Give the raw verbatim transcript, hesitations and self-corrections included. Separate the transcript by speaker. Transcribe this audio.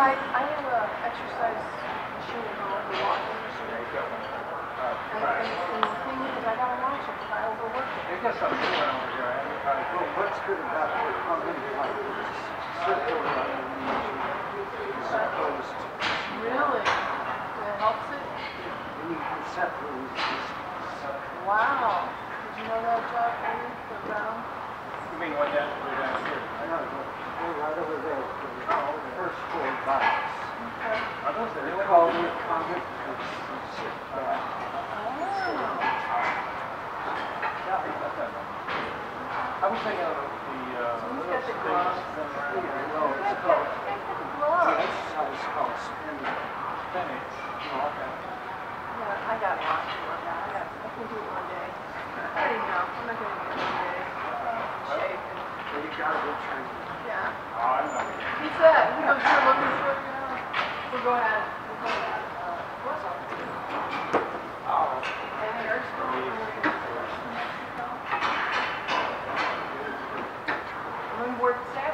Speaker 1: I, I have a exercise machine at home, the walking machine.
Speaker 2: There you go. Uh,
Speaker 1: And, and, and the thing is, I gotta watch it because I overwork it.
Speaker 2: They got something going over here. I haven't tried it.
Speaker 3: Well, what's good about it? How many times circular as opposed to
Speaker 1: Really? It helps it?
Speaker 3: any conceptual resistance.
Speaker 1: Wow. Did you know that, Joe? The round?
Speaker 2: You mean one down, way down here?
Speaker 3: I know, but they're right over there. The first four bikes.
Speaker 1: Okay.
Speaker 2: Are those the
Speaker 3: They're
Speaker 2: real
Speaker 3: called
Speaker 2: ones?
Speaker 3: the Comet. It's, uh,
Speaker 1: Oh.
Speaker 2: I was thinking of the, uh,
Speaker 1: So he's
Speaker 2: little
Speaker 1: got the
Speaker 2: things
Speaker 1: gloves.
Speaker 2: that are
Speaker 3: yeah,
Speaker 2: around
Speaker 3: no,
Speaker 1: You
Speaker 3: it's
Speaker 1: guys got,
Speaker 3: called,
Speaker 1: you guys got the
Speaker 3: the
Speaker 1: gloves.
Speaker 3: exercise is called spinning.
Speaker 2: spinach.
Speaker 3: Oh, okay.
Speaker 1: Yeah, I got lots to work out. I got, I can do it one day. I already know. I'm not gonna do it one day. Shake and,
Speaker 3: Well, you gotta go train.
Speaker 1: yeah.
Speaker 2: Oh, I'm not.
Speaker 1: He said, he goes, you're looking for, you know, we're going at, we're going at, uh, what's up?
Speaker 3: Oh.
Speaker 1: And there's, I'm on board staff